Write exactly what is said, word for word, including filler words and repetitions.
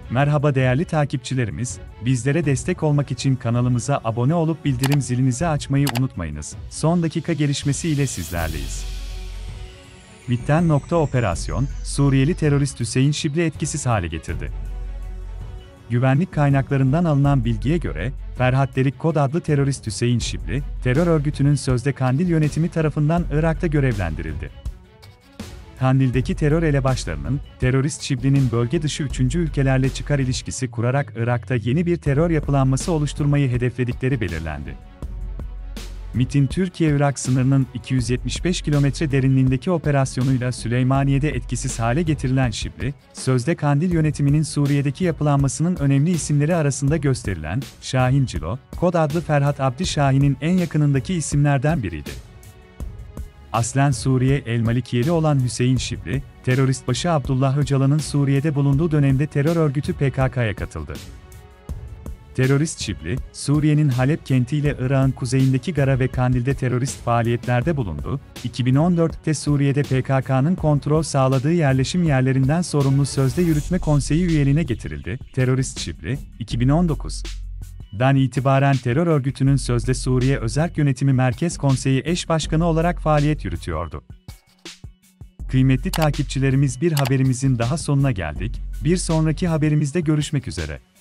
Merhaba değerli takipçilerimiz, bizlere destek olmak için kanalımıza abone olup bildirim zilinizi açmayı unutmayınız. Son dakika gelişmesi ile sizlerleyiz. MİT'ten nokta operasyon, Suriyeli terörist Hüseyin Şibli etkisiz hale getirdi. Güvenlik kaynaklarından alınan bilgiye göre, Ferhat Derik Kod adlı terörist Hüseyin Şibli, terör örgütünün sözde Kandil yönetimi tarafından Irak'ta görevlendirildi. Kandil'deki terör elebaşlarının, terörist Şibli'nin bölge dışı üçüncü ülkelerle çıkar ilişkisi kurarak Irak'ta yeni bir terör yapılanması oluşturmayı hedefledikleri belirlendi. MİT'in Türkiye-Irak sınırının iki yüz yetmiş beş kilometre derinliğindeki operasyonuyla Süleymaniye'de etkisiz hale getirilen Şibli, sözde Kandil yönetiminin Suriye'deki yapılanmasının önemli isimleri arasında gösterilen Şahin Cilo, Kod adlı Ferhat Abdi Şahin'in en yakınındaki isimlerden biriydi. Aslen Suriye El-Malikiyeli olan Hüseyin Şibli, terörist başı Abdullah Öcalan'ın Suriye'de bulunduğu dönemde terör örgütü P K K'ya katıldı. Terörist Şibli, Suriye'nin Halep kentiyle Irak'ın kuzeyindeki Gara ve Kandil'de terörist faaliyetlerde bulundu. iki bin on dörtte Suriye'de P K K'nın kontrol sağladığı yerleşim yerlerinden sorumlu Sözde Yürütme Konseyi üyeliğine getirildi. Terörist Şibli, iki bin on dokuzdan itibaren terör örgütünün Sözde Suriye Özerk Yönetimi Merkez Konseyi eş başkanı olarak faaliyet yürütüyordu. Kıymetli takipçilerimiz, bir haberimizin daha sonuna geldik. Bir sonraki haberimizde görüşmek üzere.